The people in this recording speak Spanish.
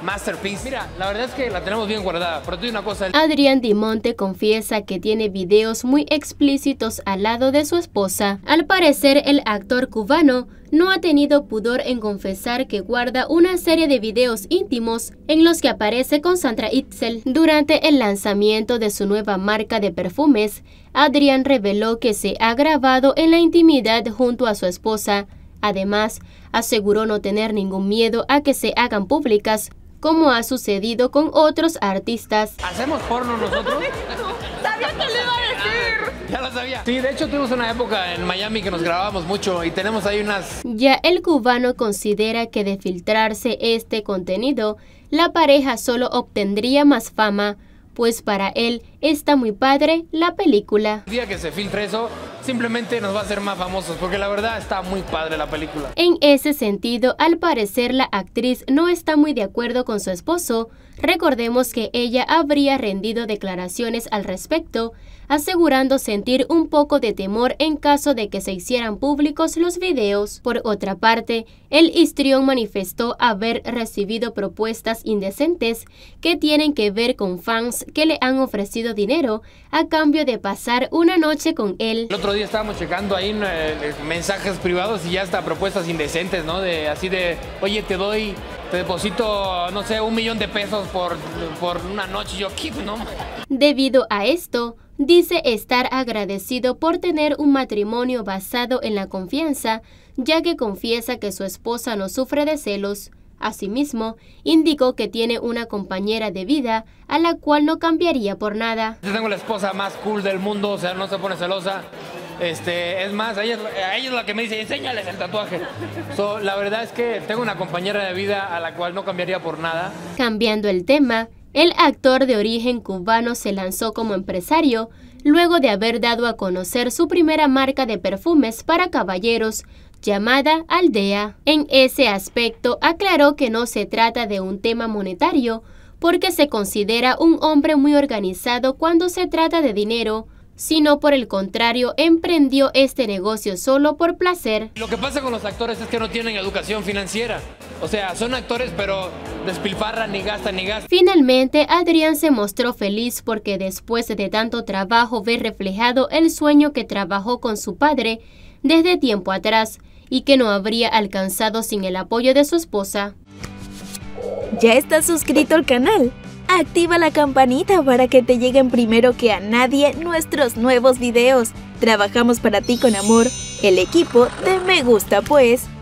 masterpiece. Mira, la verdad es que la tenemos bien guardada, pero te digo una cosa. Adrián Dimonte confiesa que tiene videos muy explícitos al lado de su esposa. Al parecer, el actor cubano no ha tenido pudor en confesar que guarda una serie de videos íntimos en los que aparece con Sandra Itzel. Durante el lanzamiento de su nueva marca de perfumes, Adrián reveló que se ha grabado en la intimidad junto a su esposa. Además, aseguró no tener ningún miedo a que se hagan públicas, como ha sucedido con otros artistas. ¿Hacemos porno nosotros? ¡Sabía que le iba a decir! Ya lo sabía. Sí, de hecho tuvimos una época en Miami que nos grabábamos mucho y tenemos ahí unas... Ya el cubano considera que de filtrarse este contenido, la pareja solo obtendría más fama, pues para él está muy padre la película. El día que se filtre eso, simplemente nos va a hacer más famosos, porque la verdad está muy padre la película. En ese sentido, al parecer la actriz no está muy de acuerdo con su esposo. Recordemos que ella habría rendido declaraciones al respecto, asegurando sentir un poco de temor en caso de que se hicieran públicos los videos. Por otra parte, el histrión manifestó haber recibido propuestas indecentes que tienen que ver con fans que le han ofrecido dinero a cambio de pasar una noche con él. El otro día estábamos checando ahí mensajes privados y ya hasta propuestas indecentes, ¿no? Así de, oye, te deposito, no sé, $1,000,000 por una noche. Yo, ¿qué? No. Debido a esto, dice estar agradecido por tener un matrimonio basado en la confianza, ya que confiesa que su esposa no sufre de celos. Asimismo, indicó que tiene una compañera de vida a la cual no cambiaría por nada. Yo tengo la esposa más cool del mundo, o sea, no se pone celosa. Es más, ella es la que me dice, enséñales el tatuaje. La verdad es que tengo una compañera de vida a la cual no cambiaría por nada. Cambiando el tema, el actor de origen cubano se lanzó como empresario luego de haber dado a conocer su primera marca de perfumes para caballeros, llamada Aldea. En ese aspecto aclaró que no se trata de un tema monetario, porque se considera un hombre muy organizado cuando se trata de dinero, sino por el contrario, emprendió este negocio solo por placer. Lo que pasa con los actores es que no tienen educación financiera. O sea, son actores pero despilfarran, ni gastan, ni gastan. Finalmente, Adrián se mostró feliz porque después de tanto trabajo ve reflejado el sueño que trabajó con su padre desde tiempo atrás y que no habría alcanzado sin el apoyo de su esposa. ¿Ya estás suscrito al canal? Activa la campanita para que te lleguen primero que a nadie nuestros nuevos videos. Trabajamos para ti con amor, el equipo de Me Gusta Pues.